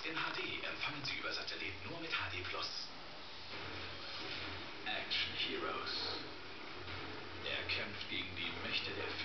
in HD empfangen Sie über Satellit nur mit HD+. Action Heroes. Er kämpft gegen die Mächte der